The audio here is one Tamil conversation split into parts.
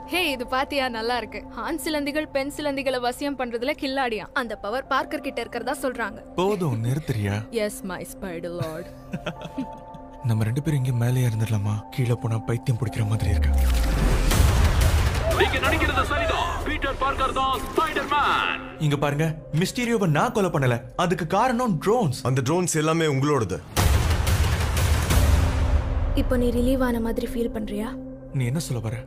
ஹே, இது பாத்தியா? நல்லா இருக்கு. ஆண் சிலந்திகள் பெண் சிலந்திகளை வசியம் பண்றதுல கில்லாடியா. அந்த பவர் பார்க்கர் கிட்ட இருக்கறதா சொல்றாங்க. போதும், நிறுத்துறியா? Yes my spider lord. நம்ம 2 பேரும் இங்க மேலே இருந்துடலாமா? கீழே போனா பைத்தியம் பிடிக்கிற மாதிரி இருக்கு. நீங்க நினைக்கிறது சரிதான். பீட்டர் பார்க்கர் தான் ஸ்பைடர்மேன். இங்க பாருங்க, மிஸ்டீரியோவை நான் கொலை பண்ணல. அதுக்கு காரணம் ட்ரோன்ஸ். அந்த ட்ரோன்ஸ் எல்லாமே உங்களோடது. இப்போ நீ ரிலீவ் ஆன மாதிரி ஃபீல் பண்றியா? நீ என்ன சொல்ல வர?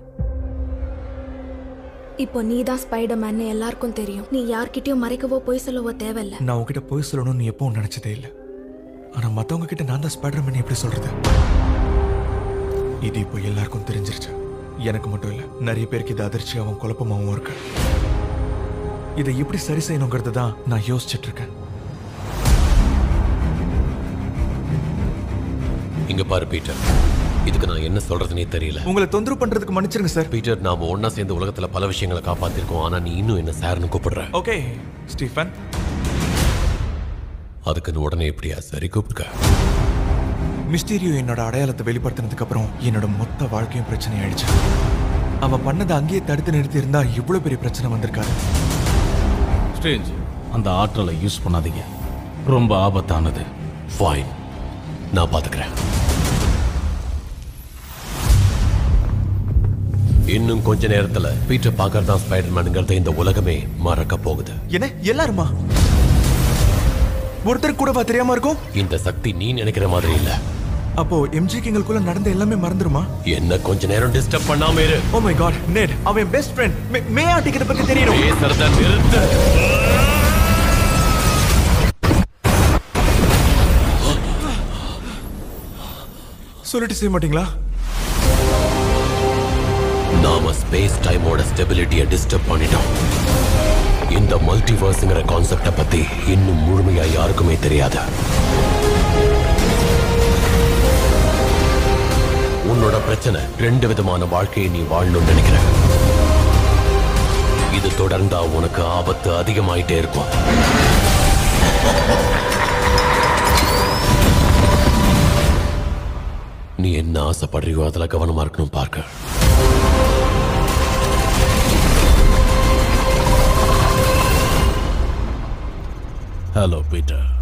இப்போ நீ தான் ஸ்பைடர்மேன் எல்லாருக்கும் தெரியும். நீ யார்கிட்டயும் மறைக்கவோ பொய் சொல்லவோ தேவையில்ல. நான் உன்கிட்ட பொய் சொல்லணும்னு நீ எப்பவும் நினைச்சதே இல்ல. ஆனா மத்தவங்க கிட்ட நான் தான் ஸ்பைடர்மேன் எப்படி சொல்றது? இது இப்போ எல்லாருக்கும் தெரிஞ்சிருச்சு. எனக்கு மட்டும் இல்ல, நிறைய பேருக்கு இது அதிர்ச்சியாவும் குழப்பமாவும் இருக்கு. இதை எப்படி சரி செய்யணுங்கிறது தான் நான் யோசிச்சுட்டு இருக்கேன். இங்க பாரு பீட்டர், இதுக்கு நான் என்ன சொல்றதுனே தெரியல. உங்களை தொந்தரவு பண்றதுக்கு மன்னிச்சிருங்க சார். பீட்டர், நாம ஒன்னா சேர்ந்து உலகத்துல பல விஷயங்களை காப்பாத்திருக்கோம். ஆனா நீ இன்னும் என்ன சார்னு கூப்பிடுற. ஓகே ஸ்டீஃபன், அதுக்குன்னு உடனே எப்படியா சரி கூப்பிடுக்க? மிஸ்டீரியோ என்னோட அடையாளத்தை வெளிப்படுத்தினதுக்கு அப்புறம் என்னோட மொத்த வாழ்க்கையும் பிரச்சனை ஆயிடுச்சு. அவன் பண்ணதை அங்கேயே தடுத்து நிறுத்தி இருந்தா இவ்வளவு பெரிய பிரச்சனை வந்திருக்காரு. ஸ்ட்ரேஞ்ச், அந்த ஆற்றலை யூஸ் பண்ணாதீங்க, ரொம்ப ஆபத்தானது. ஃபைன், நான் பாத்துக்கிறேன். இன்னும் கொஞ்ச நேரத்துல பீட்டர் பார்க்கர் தான் ஸ்பைடர்மேனுங்கிறத இந்த உலகமே மறக்க போகுது. என்ன எல்லாருமா? ஒருத்தர் கூடவா தெரியாம இருக்கும்? இந்த சக்தி நீ நினைக்கிற மாதிரி இல்ல. அப்போ எம்ஜிக்கு எங்களுக்குள்ள நடந்த எல்லாமே மறந்துருமா? என்ன கொஞ்ச நேரம் டிஸ்டர்ப் பண்ணாம இரு. ஓ மை காட், நெட் அவன் பெஸ்ட் ஃப்ரெண்ட் மேயாட்டிக்கு இத பத்தி தெரியணும். பேசுறத நிறுத்து. சொல்லிட்டு செய்ய மாட்டீங்களா? நாம ஸ்பேஸ் டைமோட ஸ்டெபிலிட்டியை டிஸ்டர்ப் பண்ணிட்டோம். இந்த மல்டிவர்ஸ்ங்கிற கான்செப்டை பத்தி இன்னும் முழுமையா யாருக்குமே தெரியாது. உன்னோட பிரச்சனை 2 விதமான வாழ்க்கையை நீ வாழணும்னு நினைக்கிற. இது தொடர்ந்தா உனக்கு ஆபத்து அதிகமாயிட்டே இருக்கும். நீ என்ன ஆசைப்படுறியோ அதுல கவனமா இருக்கணும் பார்க்க. Hello Peter.